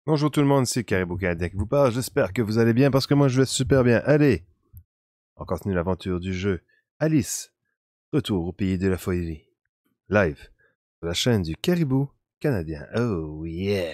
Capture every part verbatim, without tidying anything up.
Bonjour tout le monde, c'est Caribou Canadien qui vous parle. J'espère que vous allez bien parce que moi je vais super bien. Allez, on continue l'aventure du jeu Alice, retour au pays de la folie. Live, sur la chaîne du Caribou Canadien. Oh yeah!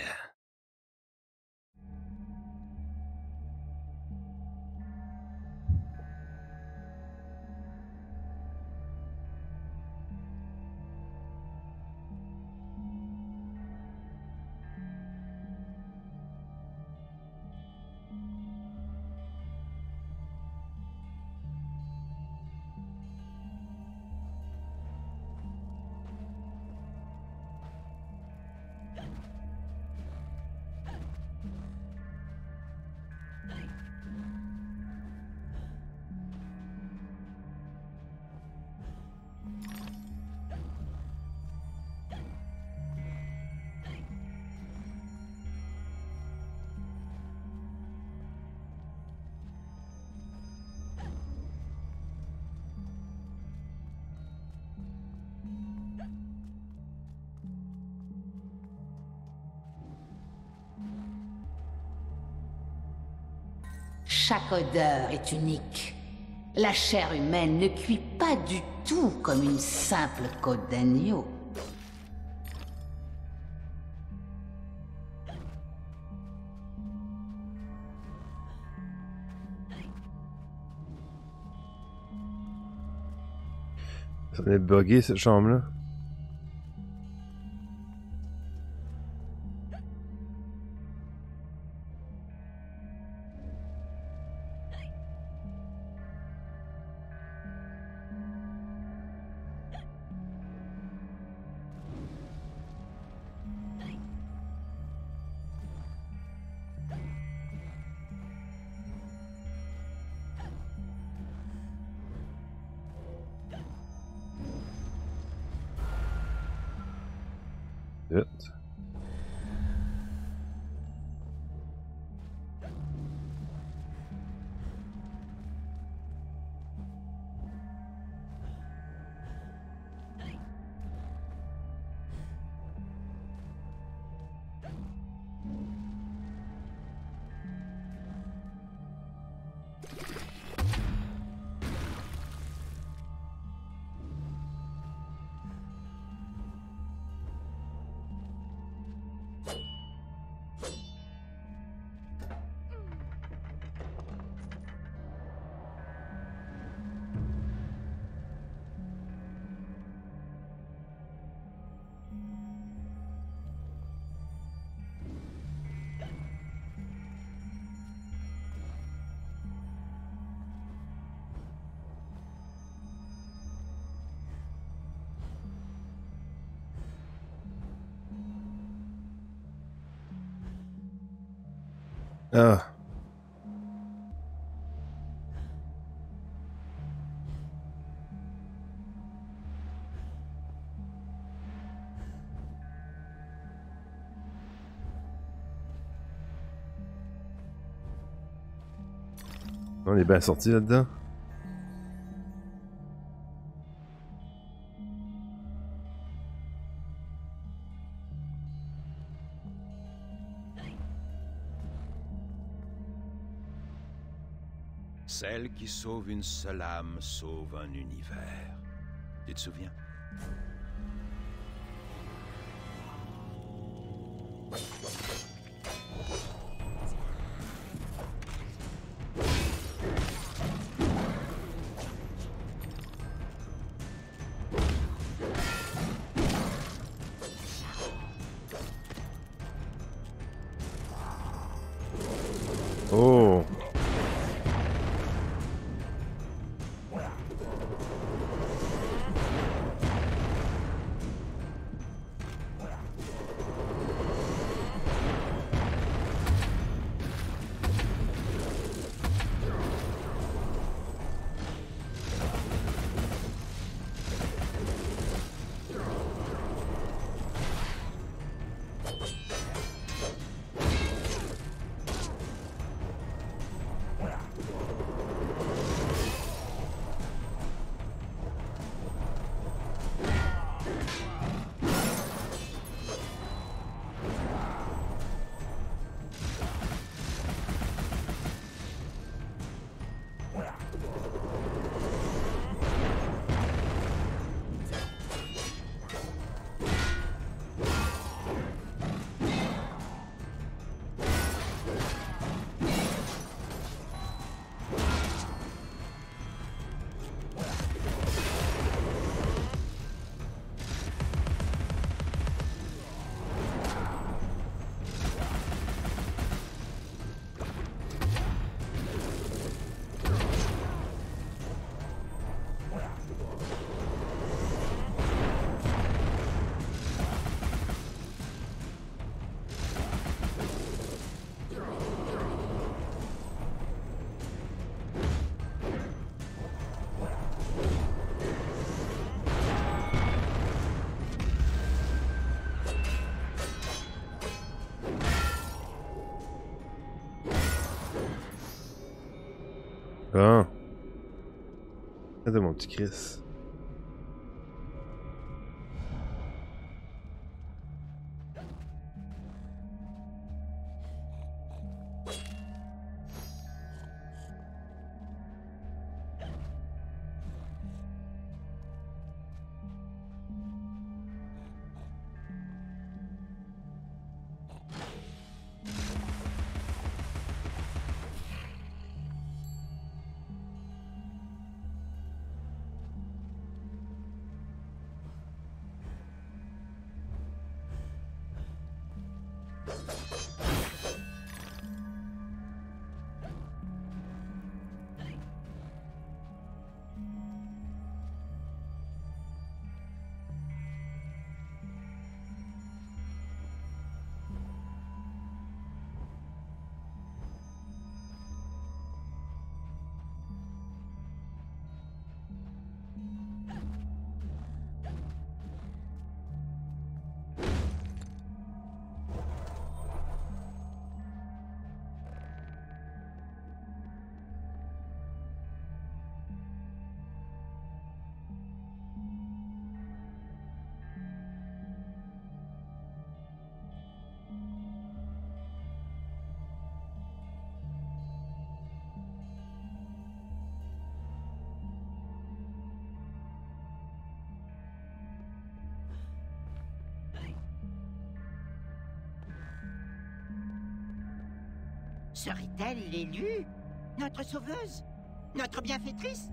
Chaque odeur est unique. La chair humaine ne cuit pas du tout comme une simple côte d'agneau. Ça est buggé cette chambre-là. Vite. Ah. On est bien sorti là-dedans. Celle qui sauve une seule âme sauve un univers. Tu te souviens? Oh. Ah. De mon petit Chris. Serait-elle l'élue? Notre sauveuse? Notre bienfaitrice?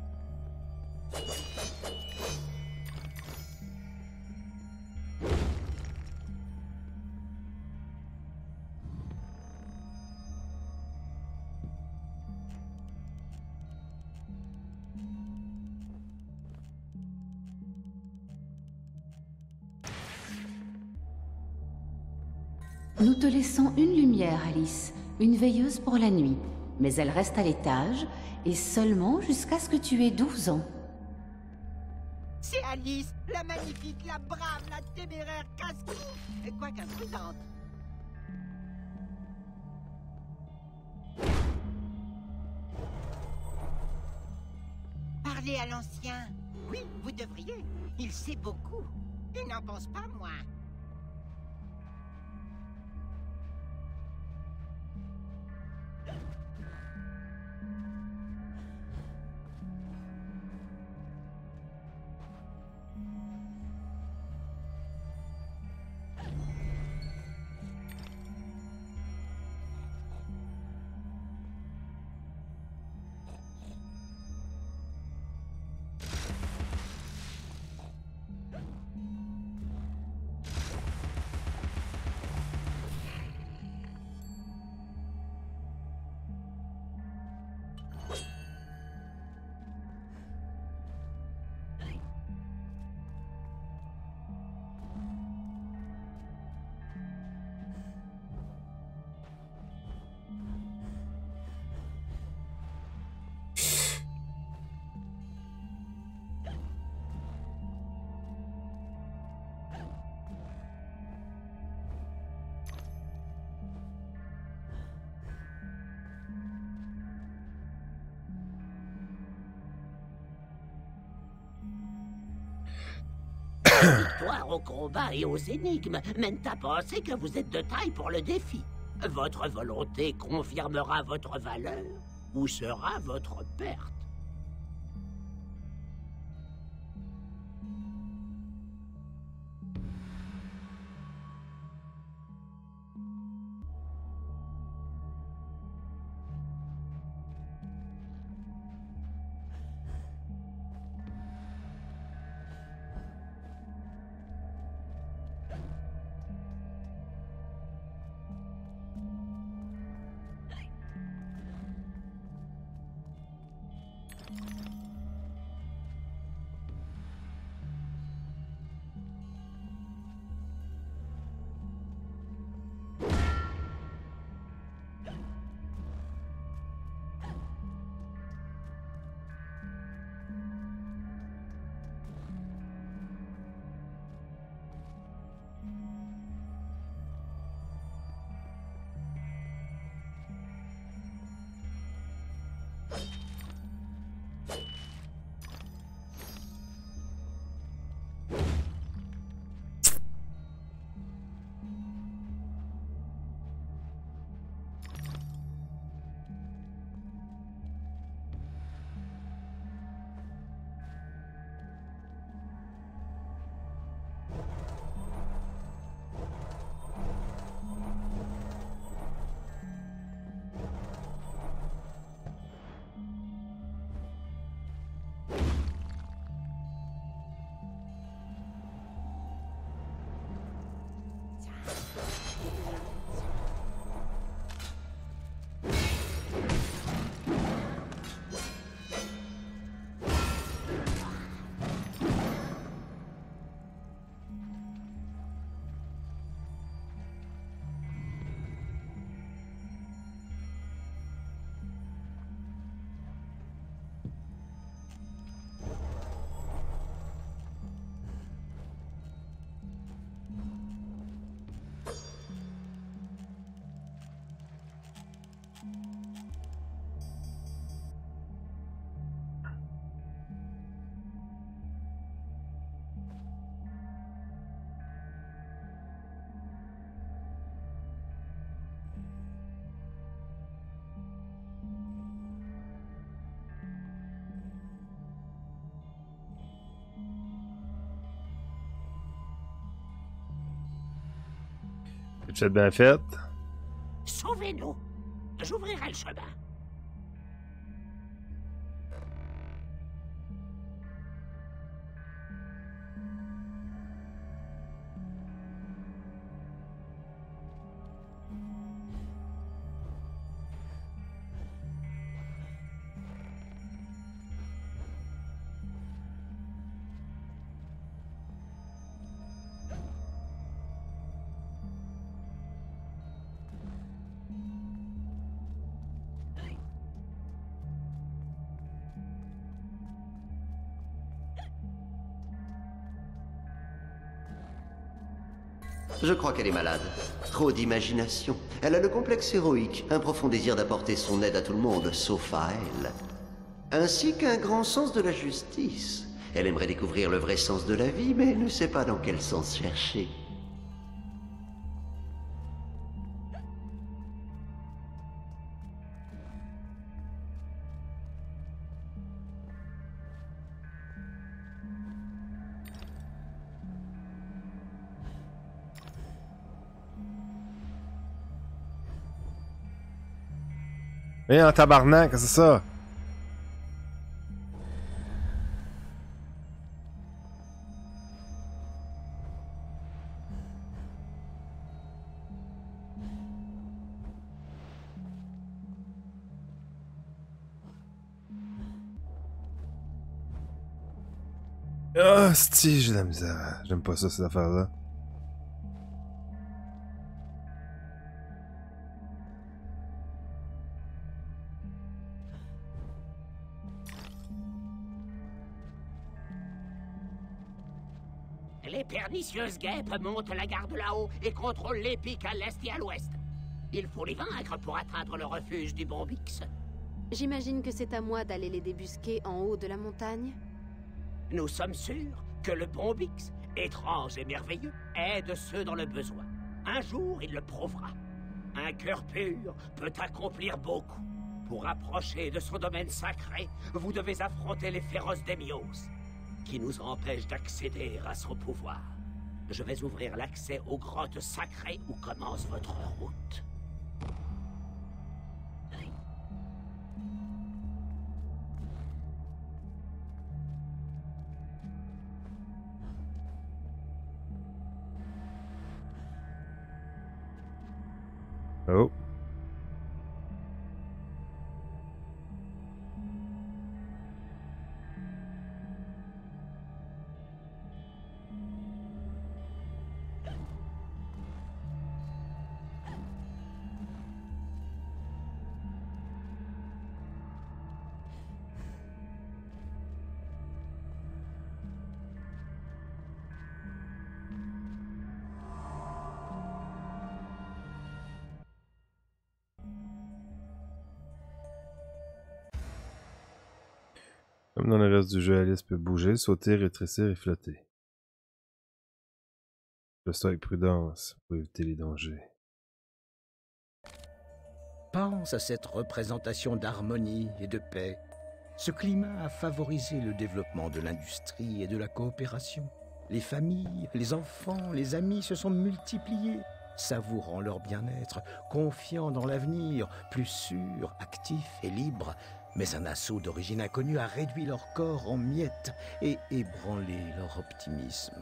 Nous te laissons une lumière, Alice, une veilleuse pour la nuit. Mais elle reste à l'étage, et seulement jusqu'à ce que tu aies douze ans. C'est Alice, la magnifique, la brave, la téméraire casse-cou, et quoi qu'imprudente. Parlez à l'ancien. Oui, vous devriez. Il sait beaucoup. Il n'en pense pas moins. La victoire au combat et aux énigmes mène à penser que vous êtes de taille pour le défi. Votre volonté confirmera votre valeur ou sera votre perte. C'est bien fait. Sauvez-nous. J'ouvrirai le chemin. Je crois qu'elle est malade. Trop d'imagination. Elle a le complexe héroïque, un profond désir d'apporter son aide à tout le monde, sauf à elle. Ainsi qu'un grand sens de la justice. Elle aimerait découvrir le vrai sens de la vie, mais ne sait pas dans quel sens chercher. Eh, un tabarnak, c'est ça? Ah, si, j'ai de la misère. J'aime pas ça, cette affaire-là. Les pernicieuses guêpes montent la garde là-haut et contrôlent les pics à l'est et à l'ouest. Il faut les vaincre pour atteindre le refuge du Bombix. J'imagine que c'est à moi d'aller les débusquer en haut de la montagne. Nous sommes sûrs que le Bombix, étrange et merveilleux, aide ceux dans le besoin. Un jour, il le prouvera. Un cœur pur peut accomplir beaucoup. Pour approcher de son domaine sacré, vous devez affronter les féroces Démios, qui nous empêchent d'accéder à son pouvoir. Je vais ouvrir l'accès aux grottes sacrées où commence votre route. Oh. Comme dans le reste du jeu, Alice peut bouger, sauter, rétrécir et flotter. Fais ça avec prudence pour éviter les dangers. Pense à cette représentation d'harmonie et de paix. Ce climat a favorisé le développement de l'industrie et de la coopération. Les familles, les enfants, les amis se sont multipliés, savourant leur bien-être, confiants dans l'avenir, plus sûrs, actifs et libres. Mais un assaut d'origine inconnue a réduit leur corps en miettes et ébranlé leur optimisme.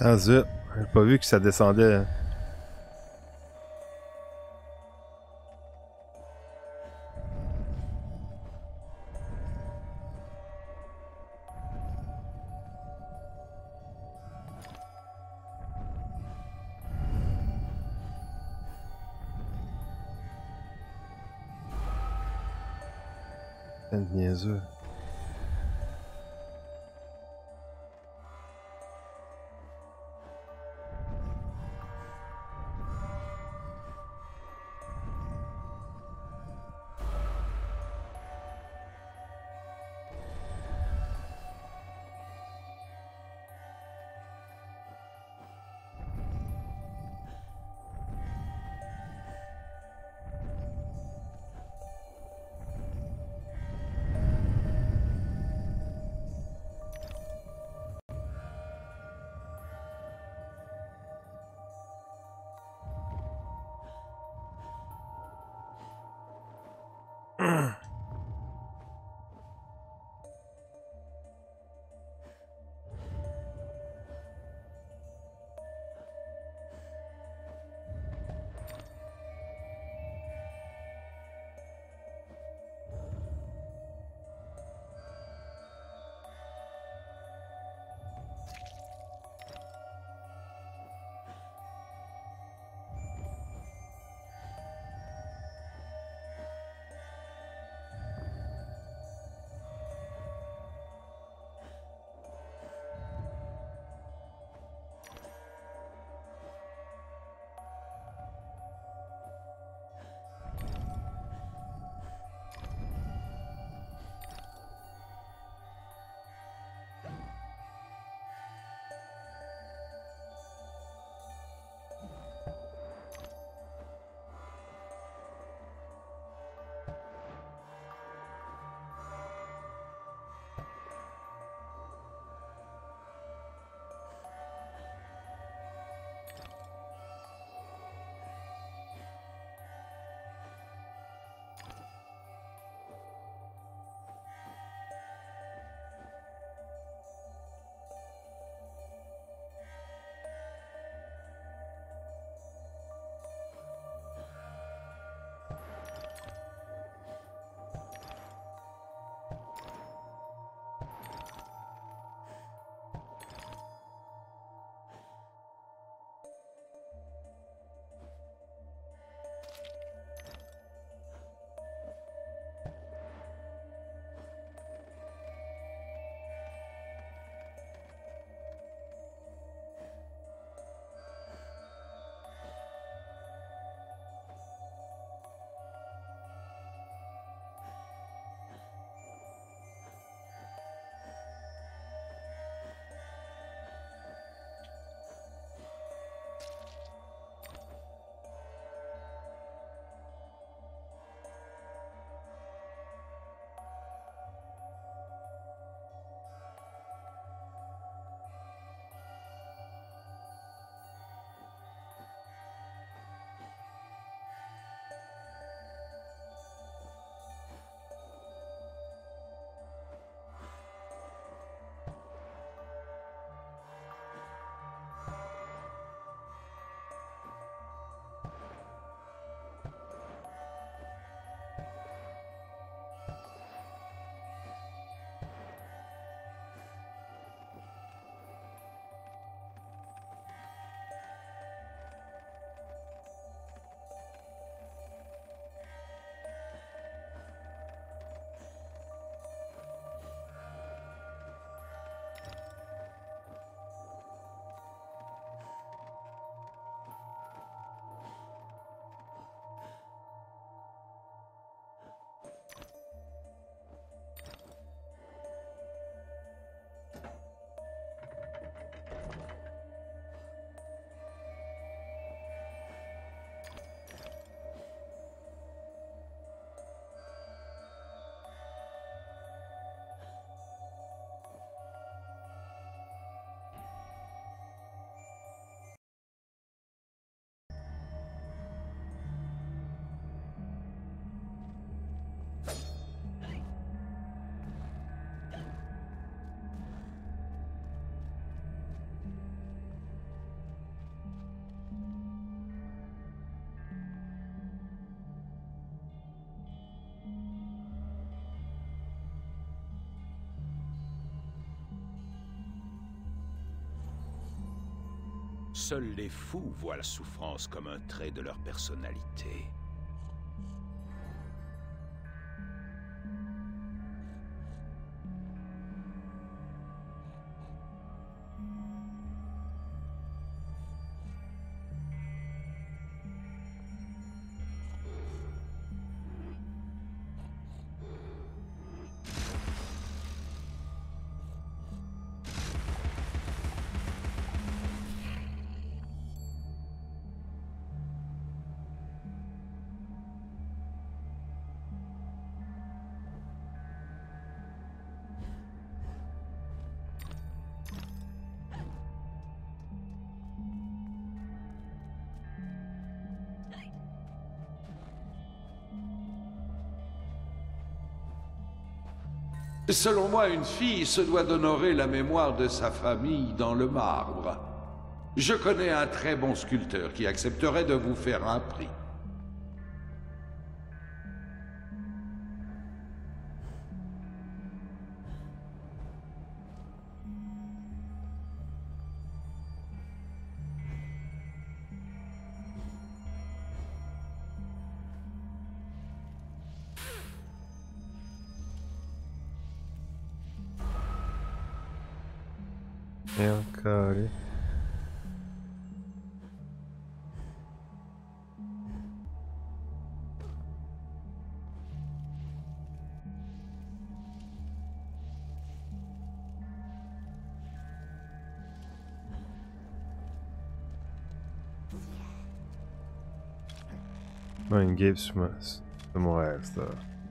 Ah zut, j'ai pas vu que ça descendait. C'est niaiseux. Seuls les fous voient la souffrance comme un trait de leur personnalité. Selon moi, une fille se doit d'honorer la mémoire de sa famille dans le marbre. Je connais un très bon sculpteur qui accepterait de vous faire un prix. Et encore, allez. Mind Games mas como esta.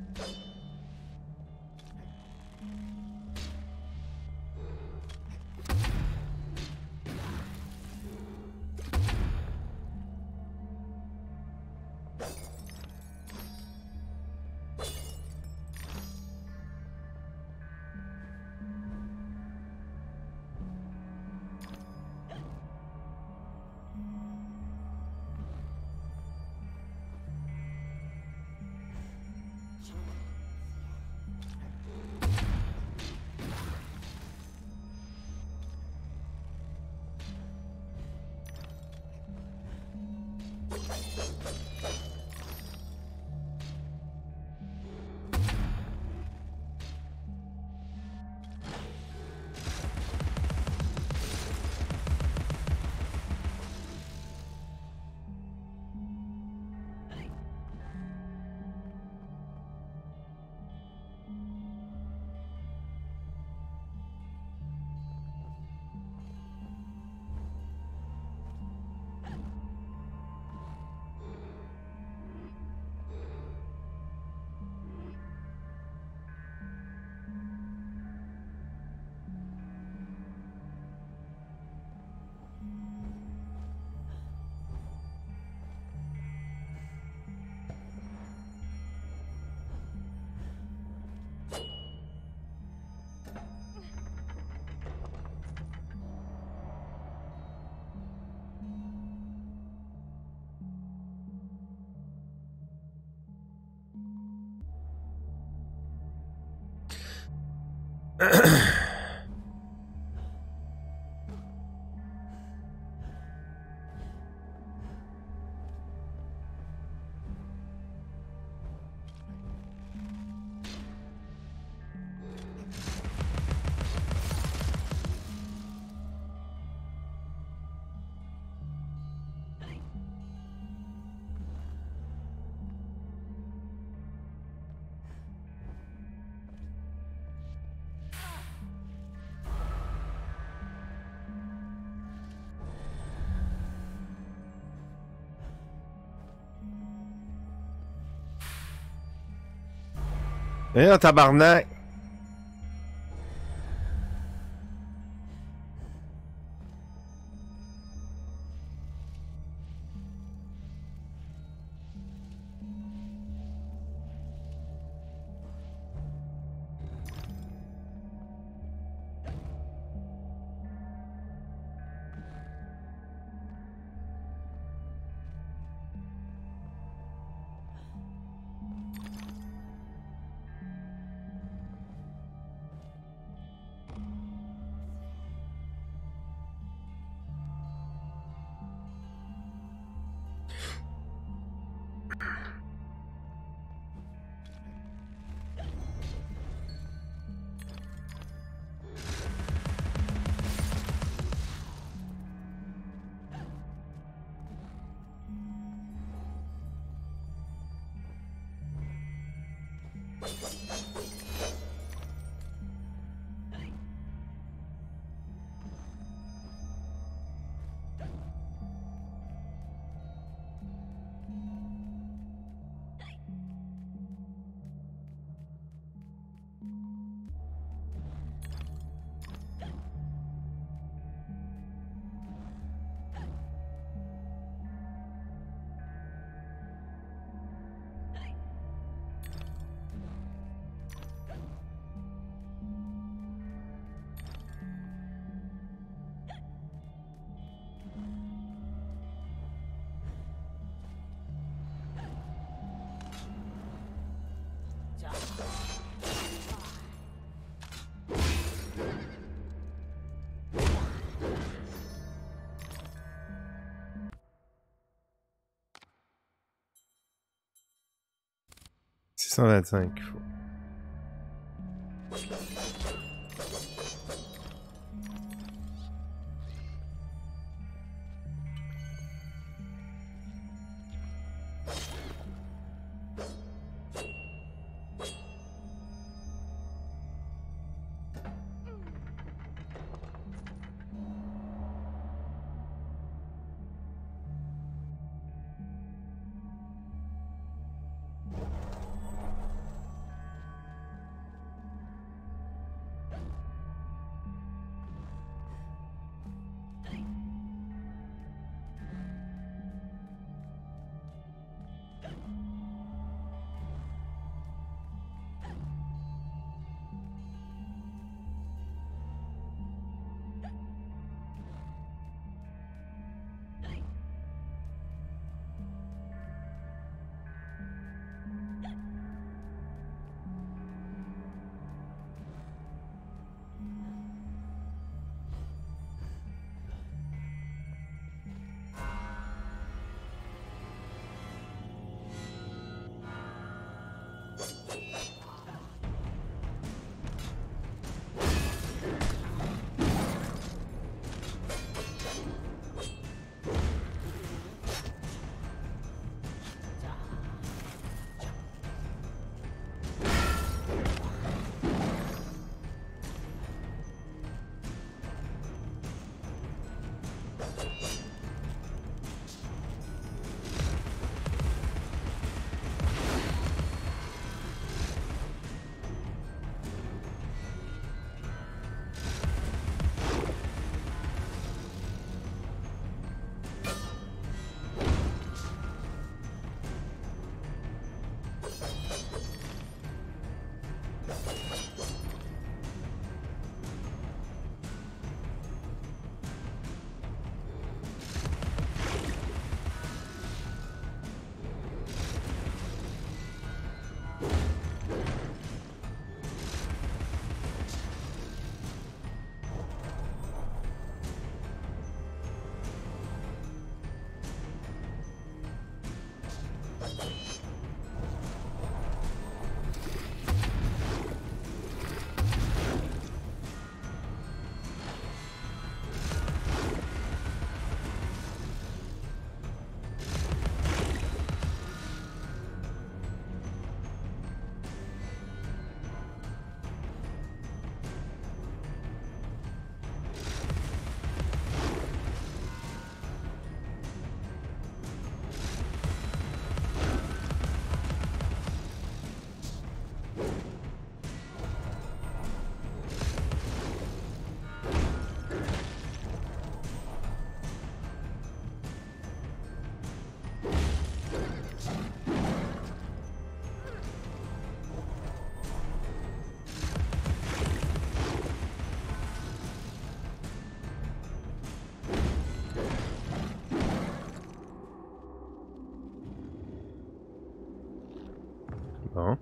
Eh, un tabarnak! six cent vingt-cinq qu'il faut. Bon.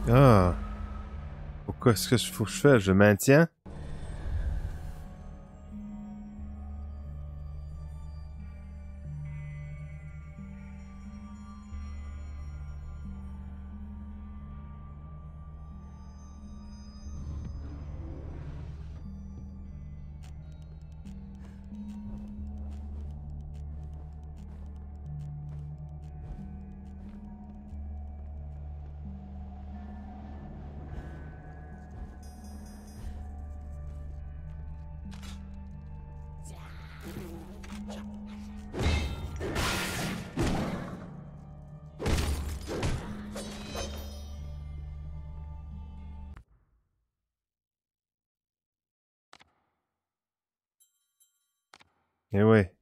Ah. Pourquoi est-ce que je faut que je fais? Je maintiens? Eh ouais.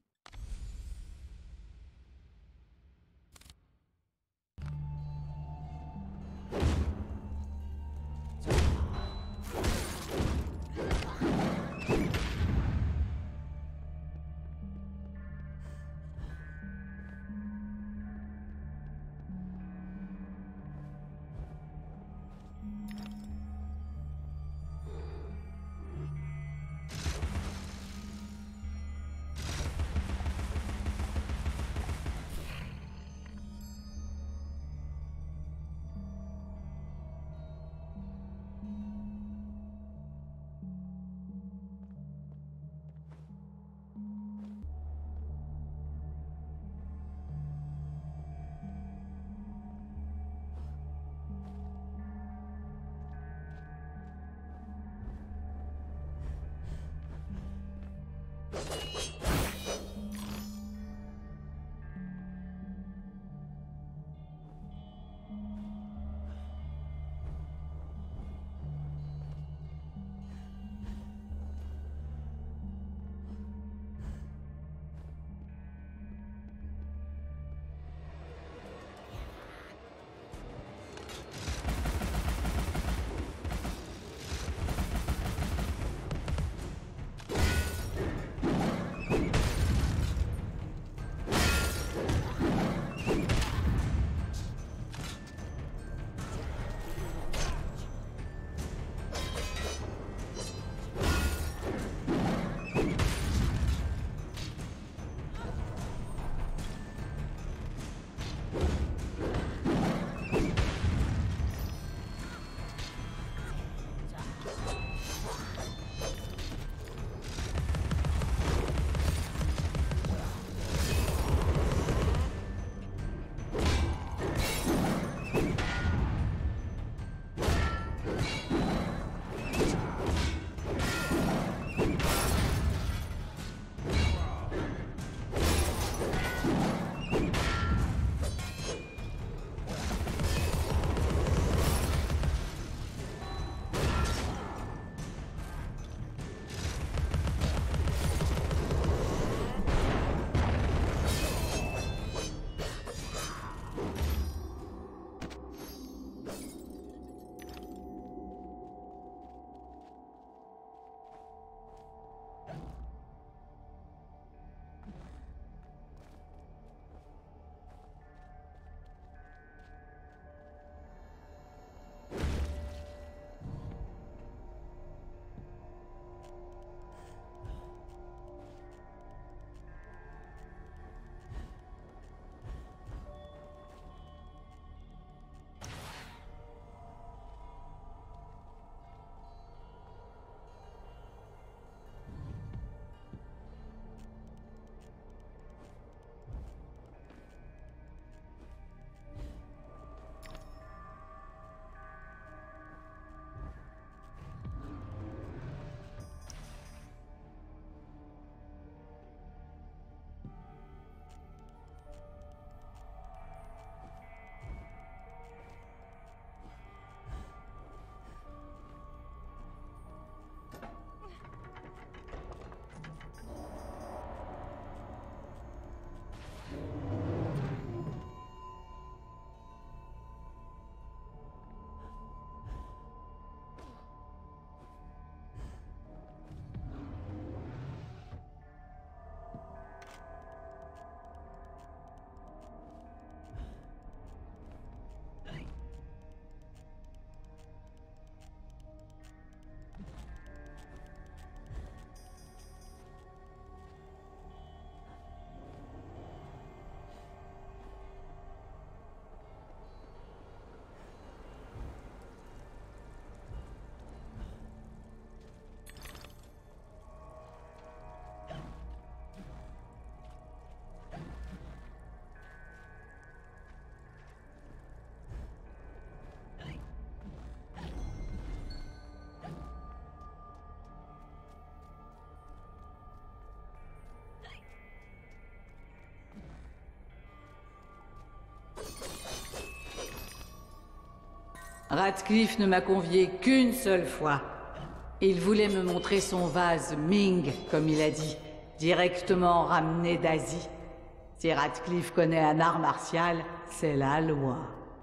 Radcliffe ne m'a convié qu'une seule fois. Il voulait me montrer son vase Ming, comme il a dit, directement ramené d'Asie. Si Radcliffe connaît un art martial, c'est la loi.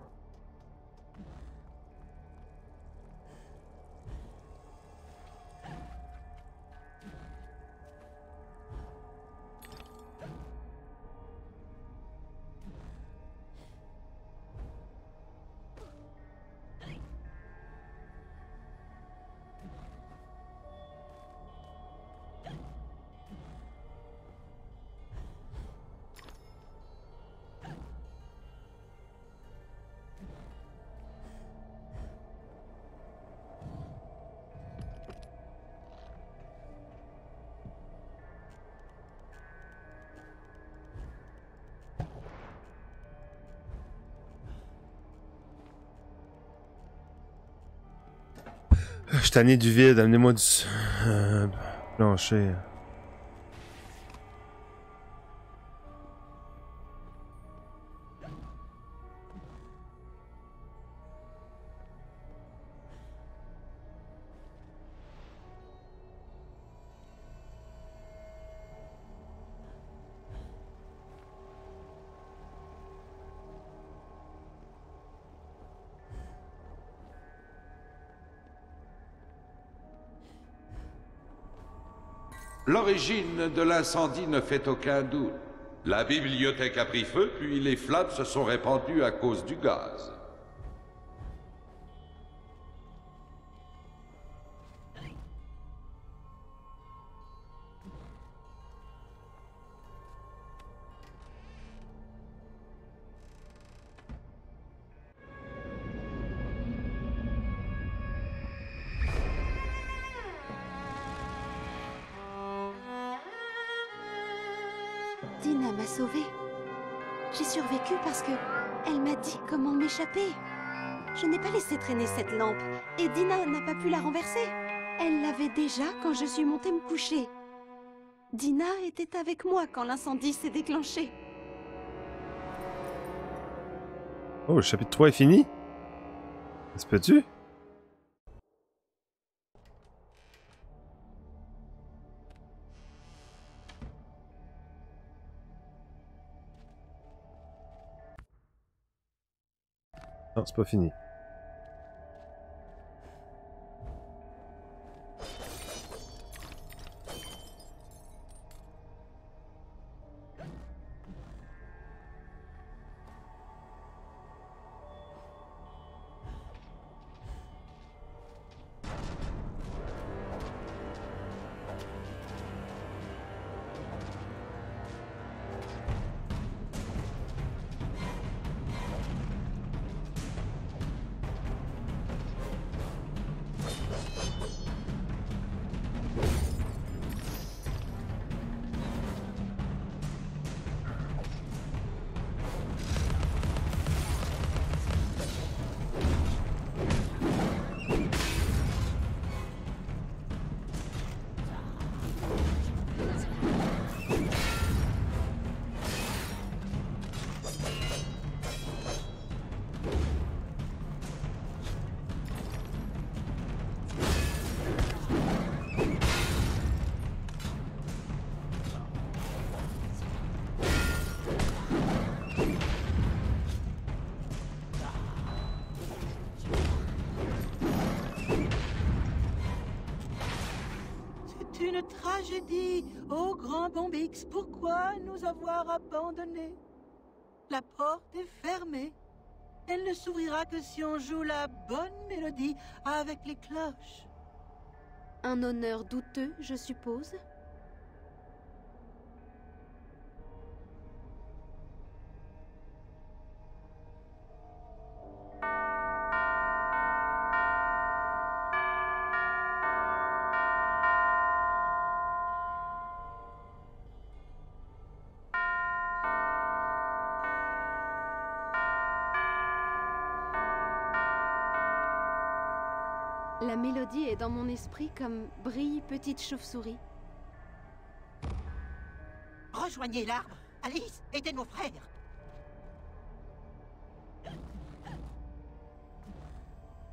Je suis tanné du vide, amenez-moi du euh, plancher. L'origine de l'incendie ne fait aucun doute. La bibliothèque a pris feu, puis les flammes se sont répandues à cause du gaz. Dina m'a sauvée. J'ai survécu parce que elle m'a dit comment m'échapper. Je n'ai pas laissé traîner cette lampe et Dina n'a pas pu la renverser. Elle l'avait déjà quand je suis montée me coucher. Dina était avec moi quand l'incendie s'est déclenché. Oh, le chapitre trois est fini? Ça se peut-tu? Non, c'est pas fini. Une tragédie. Oh, grand Bombix, pourquoi nous avoir abandonnés? La porte est fermée. Elle ne s'ouvrira que si on joue la bonne mélodie avec les cloches. Un honneur douteux, je suppose. La mélodie est dans mon esprit comme brille petite chauve-souris. Rejoignez l'arbre. Alice, aidez nos frères.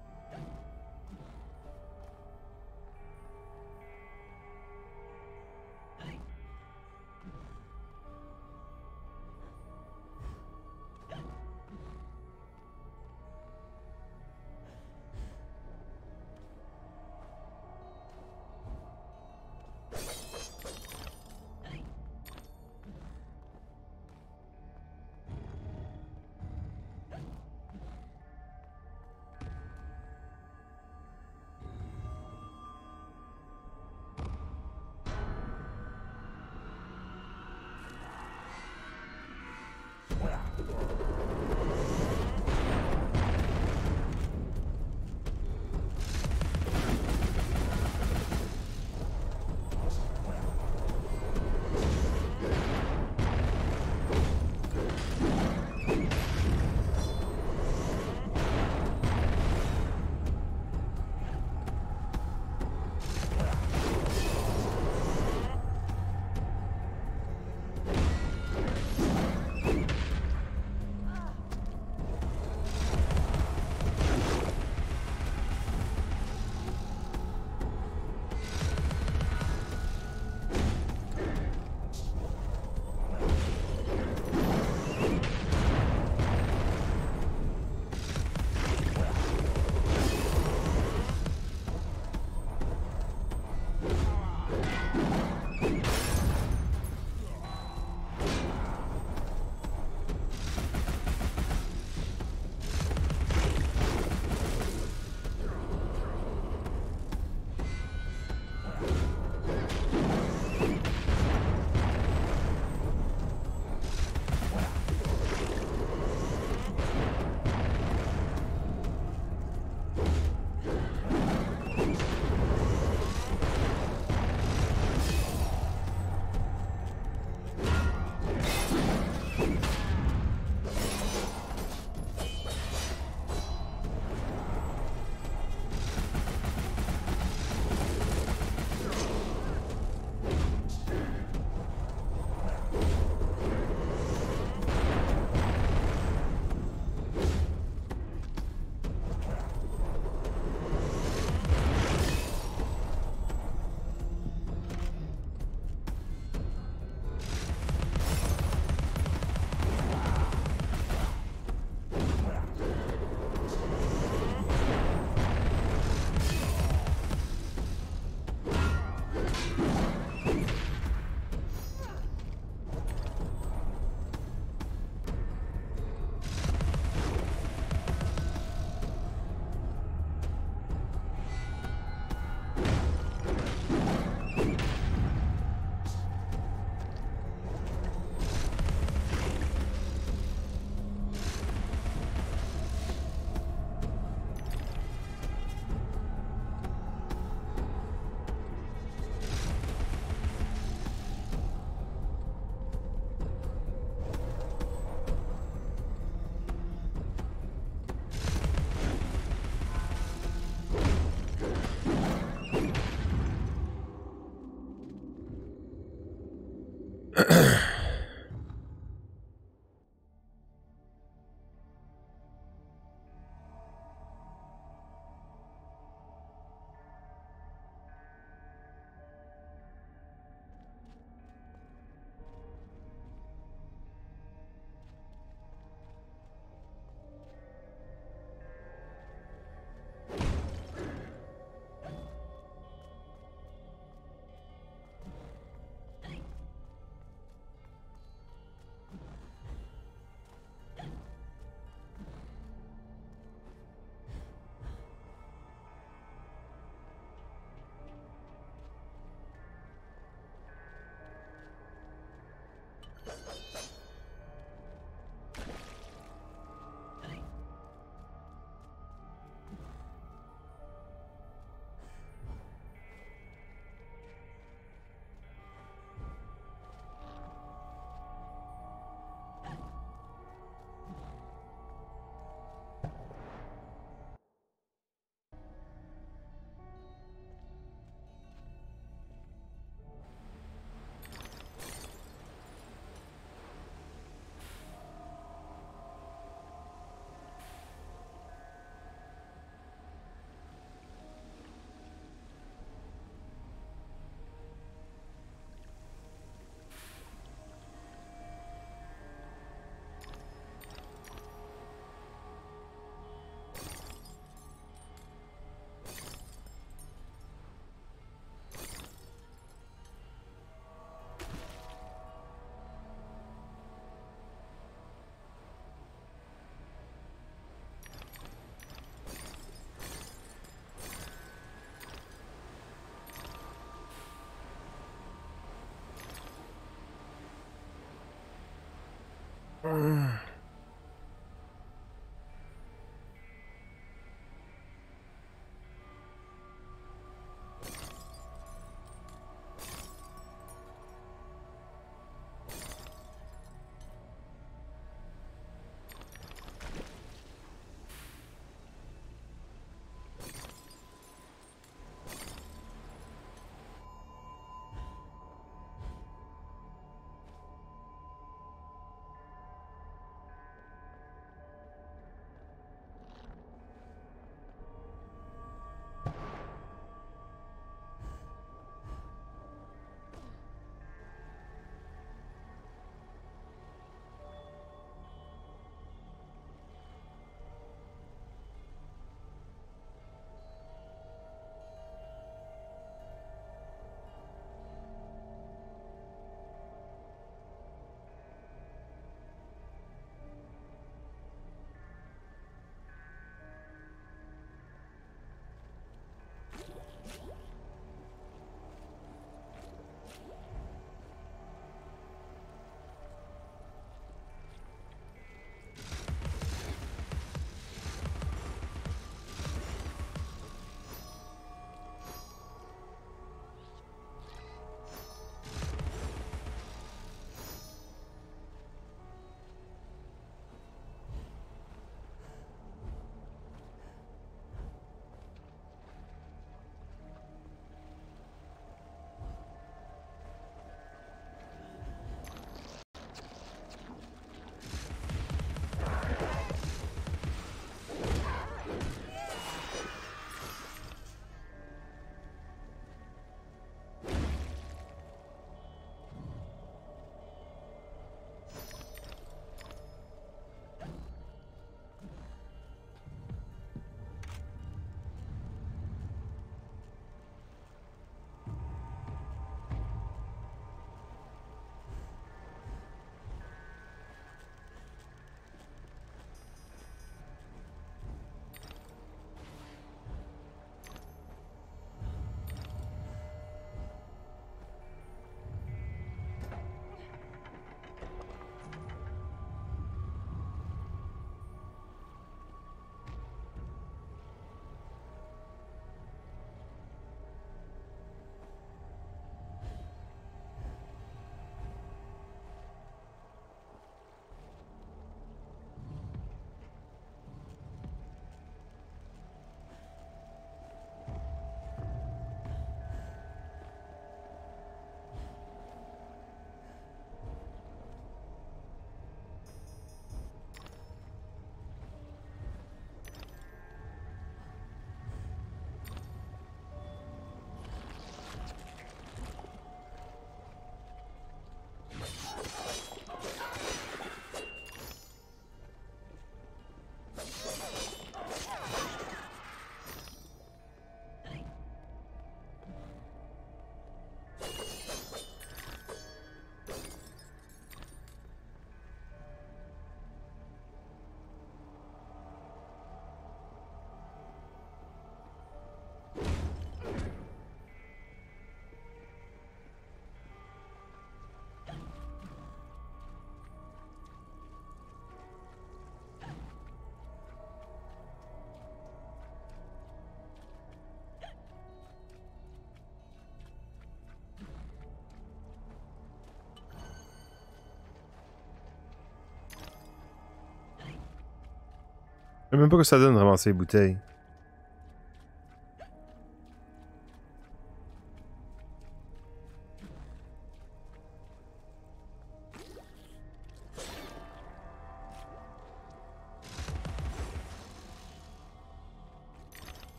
sais même pas que ça donne de ramasser les bouteilles.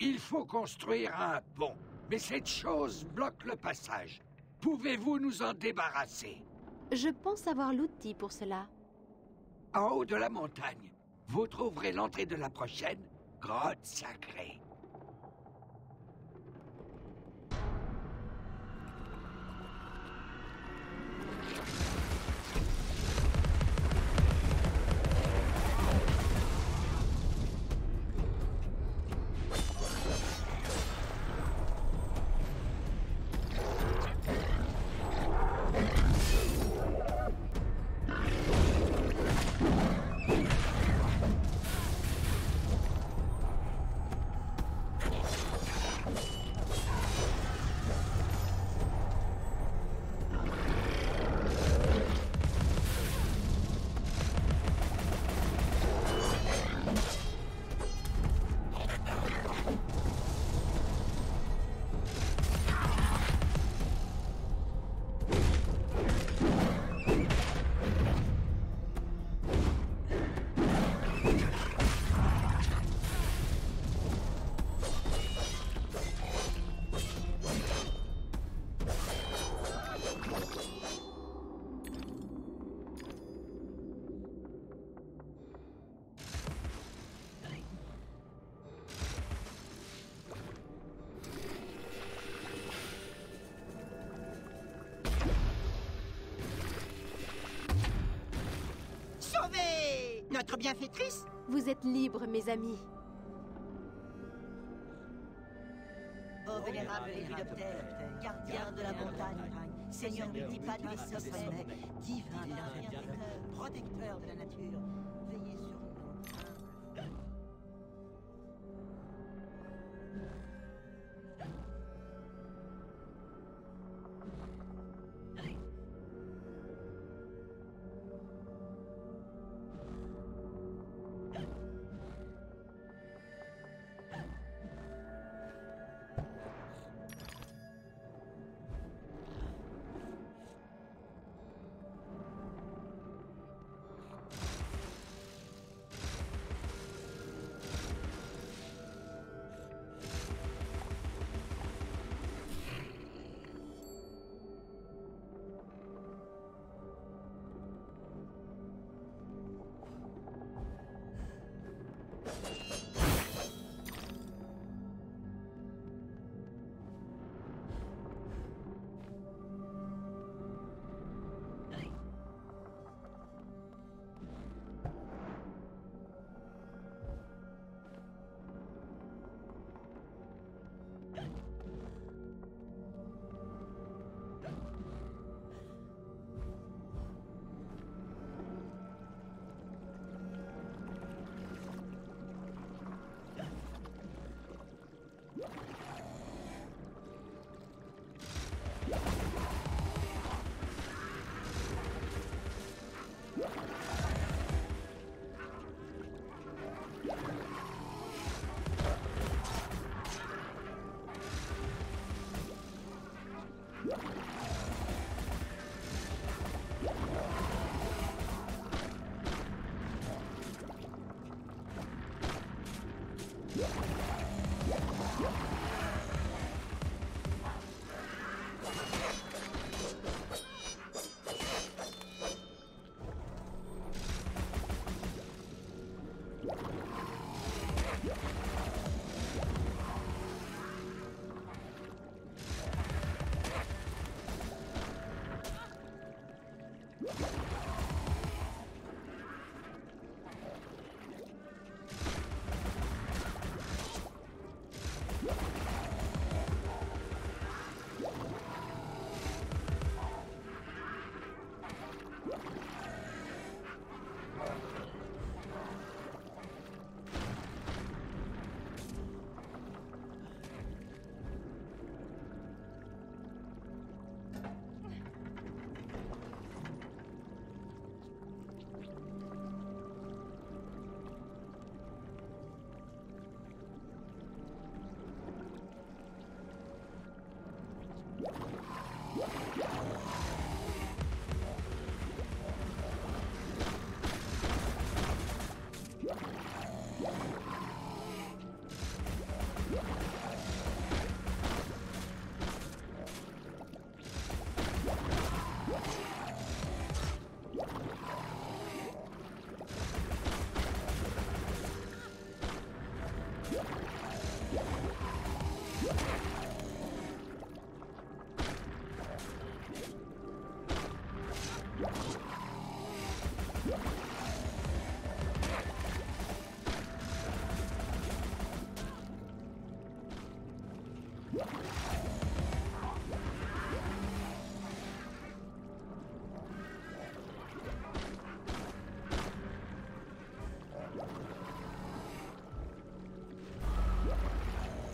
Il faut construire un pont, mais cette chose bloque le passage. Pouvez-vous nous en débarrasser? Je pense avoir l'outil pour cela. En haut de la montagne, vous trouverez l'entrée de la prochaine grotte sacrée. Sauvez notre bienfaitrice. Vous êtes libres, mes amis. Ô vénérable Épidoptère, gardien de la montagne, seigneur multipat des sommets, divin bienfaiteur, protecteur de la nature, veillez sur nous.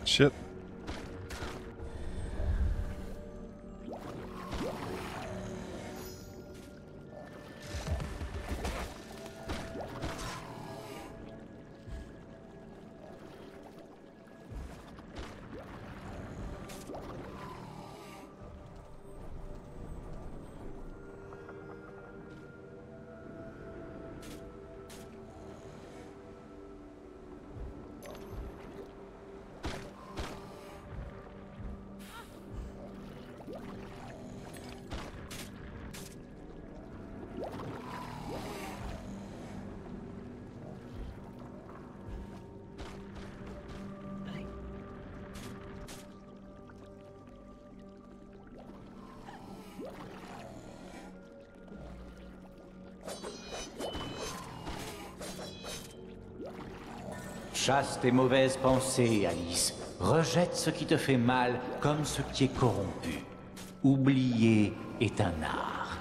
Shit. Chasse tes mauvaises pensées, Alice. Rejette ce qui te fait mal comme ce qui est corrompu. Oublier est un art.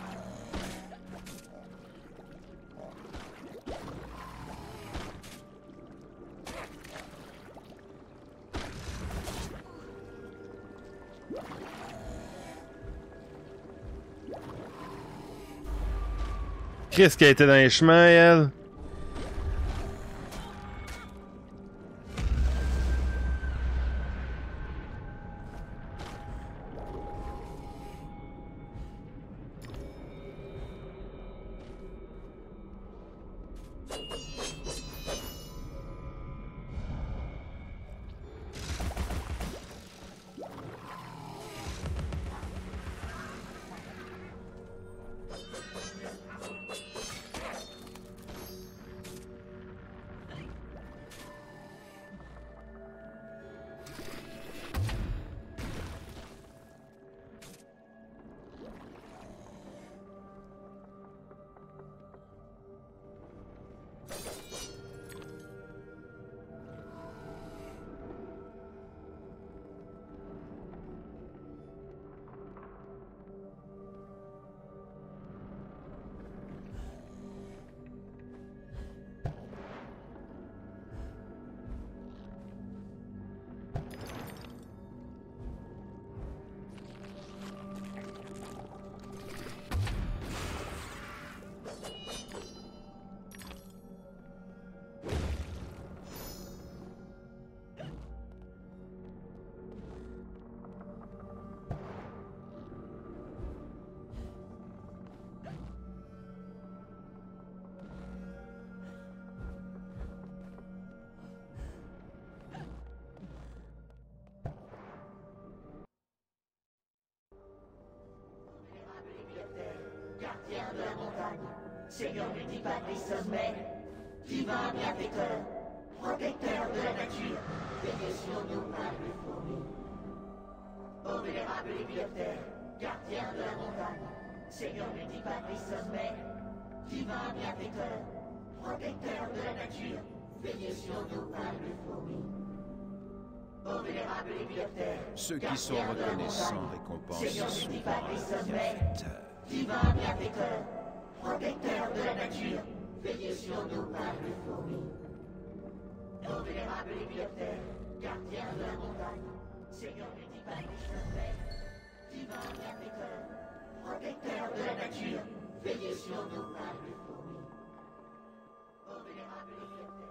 Qu'est-ce qui a été dans les chemins, elle? Gardien de la montagne, Seigneur multiple des sommets, divin bienfaiteur, protecteur de la nature, veillez sur nous, humbles fourmis. Ô vénérable bibliothécaire, gardien de la montagne, Seigneur multiple des sommets, divin bienfaiteur, protecteur de la nature, veillez sur nous, humbles fourmis. Ô vénérable bibliothécaire, Ceux qui sont reconnaissants récompensent Seigneur souvent multiple des un sommets, bienfaiteur. divin bienfaiteur, protecteur de la nature, veillez sur nous, humbles fourmis. Ô vénérable bibliothécaire, gardien de la montagne, Seigneur multiple des sommets, divin bienfaiteur, protecteur de la nature, veillez sur nous, humbles fourmis. Ô vénérable bibliothécaire.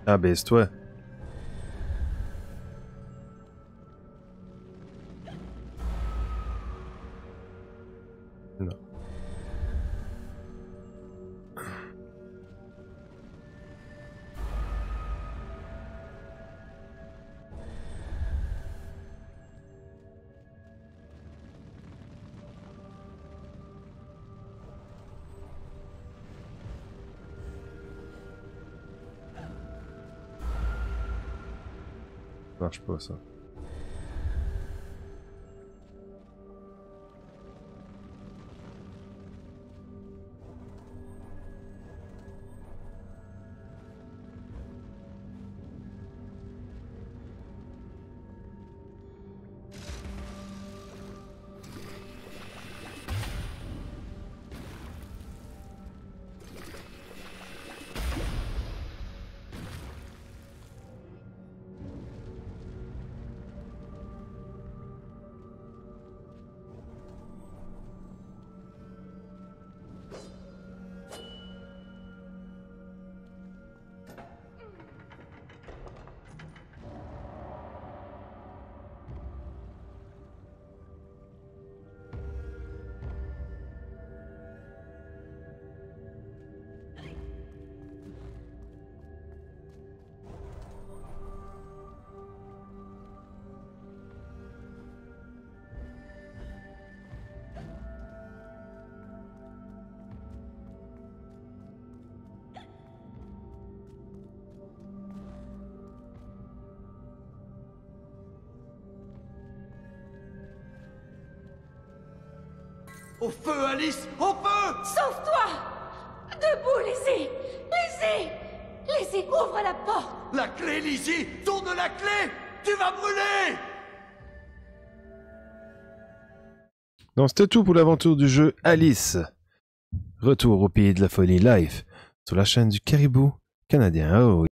Ah, baisse-toi. Non. Ça marche pas, ça. Au feu, Alice! Au feu! Sauve-toi! Debout, Lizzie! Lizzie! Lizzie, ouvre la porte! La clé, Lizzie! Tourne la clé! Tu vas brûler! Donc c'était tout pour l'aventure du jeu Alice. Retour au pays de la folie live sur la chaîne du Caribou canadien. Oh.